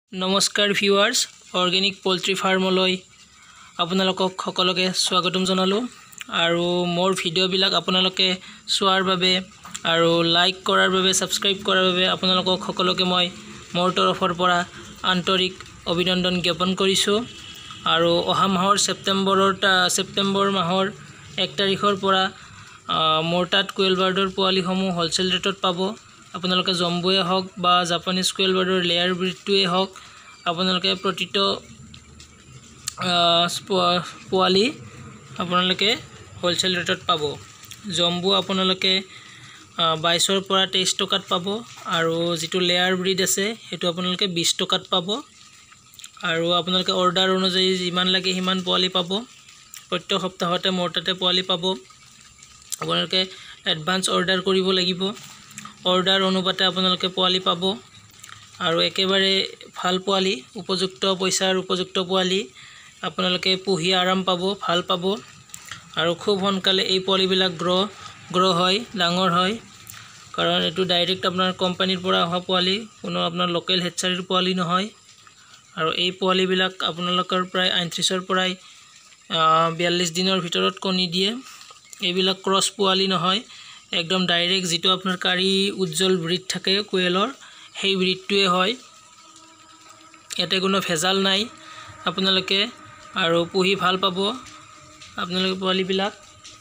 নমস্কাৰ ভিউৱাৰ্স অৰ্গেনিক পোল্ট্ৰি ফাৰ্মলৈ আপোনালোকক সকলোকে স্বাগতম জনালো আৰু মোৰ ভিডিঅ'বিলাক আপোনালোকে চোৱাৰ বাবে আৰু লাইক কৰাৰ বাবে সাবস্ক্ৰাইব কৰাৰ বাবে আপোনালোকক সকলোকে মই মোৰ তৰফৰ পৰা আন্তৰিক অভিনন্দন জ্ঞাপন কৰিছো আৰু অহা মাহৰ ছেপ্টেম্বৰ মাহৰ 1 তাৰিখৰ পৰা মোৰ তাত কোয়েল বাৰ্ডৰ পোৱালিসমূহ হোলসেল ৰেটত পাব আপোনালোকে জম্বুৱে হওক বা জাপানিজ কোয়েল বাৰ্ডৰ লেয়াৰ ব্ৰিডটোৱে হওক আপোনালোকে প্ৰতিটো পোৱালি আপোনালোকে হোলসেল ৰেটত পাব জম্বু আপোনালোকে 22 ৰ পৰা 23 টকাত পাব আৰু যেটো লেয়াৰ ব্ৰিড আছে হেতু আপোনালোকে 20 টকাত পাব আৰু আপোনালোকে অৰ্ডাৰ অনুযায়ী যিমান লাগে হিমান পোৱালি পাব প্ৰত্যেক সপ্তাহতে মোৰ তাতে পোৱালি পাব আপোনালোকে এডভান্স অৰ্ডাৰ কৰিব লাগিব অৰ্ডাৰ অনুপাতে আপোনালোকে পোৱালি পাব আৰু একেবাৰে ভাল পোৱালি উপযুক্ত পইচাৰ উপযুক্ত পোৱালি আপোনালোকে পুহি আৰাম পাব ভাল পাব আৰু খুব সোনকালে এই পোৱালিবিলাক গ্ৰ হয় ডাঙৰ হয় কাৰণ এটো ডাইৰেক্ট আপোনাৰ কোম্পানীৰ পৰা অহা পোৱালি কোনো আপোনাৰ লোকেল হেডচাৰীৰ পোৱালি নহয় আৰু এই পোৱালিবিলাক আপোনালোকৰ প্ৰায় 38 ৰ পৰা 42 দিনৰ ভিতৰত কণী দিয়ে এইবিলাক ক্ৰছ পোৱালি নহয় একদম ডাইৰেক্ট যেটো আপোনাৰ কাৰি উজ্জ্বল ব্ৰিড থাকে কোয়েলৰ সেই ব্ৰিডটোৱে হয় এতে কোনো ভেজাল নাই আপোনালোকে আৰু পুহি ভাল পাব আপোনালোকে পোৱালিবিলাক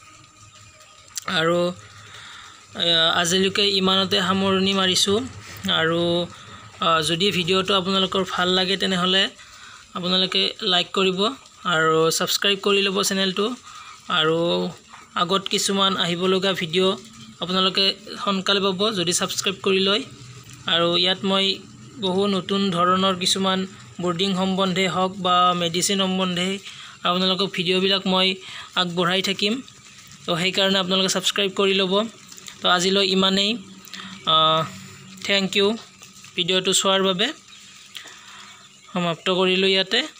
আৰু আজিলৈকে ইমানতে সামৰণি মাৰিছো আৰু যদি ভিডিওটো আপোনালোকৰ ভাল লাগে তেনেহলে আপোনালোকে লাইক কৰিব আৰু সাবস্ক্ৰাইব কৰি লব চেনেলটো আৰু আগত কিছুমান আহিব লগা ভিডিও আপোনালোকে সোনকালে পাব যদি সাবস্ক্ৰাইব কৰি লয় আৰু ইয়াত মই বহু নতুন ধৰণৰ কিছুমান বোৰ্ডিং সম্বন্ধে হওক বা মেডিসিন সম্বন্ধে আপোনালোকক ভিডিওবিলাক মই আগবঢ়াই থাকিম তো সেই কাৰণে আপোনালোকে সাবস্ক্ৰাইব কৰি লব তো আজিলৈ ইমানেই থ্যাংক ইউ ভিডিওটো চোৱাৰ বাবে সমাপ্ত কৰিলো ইয়াতে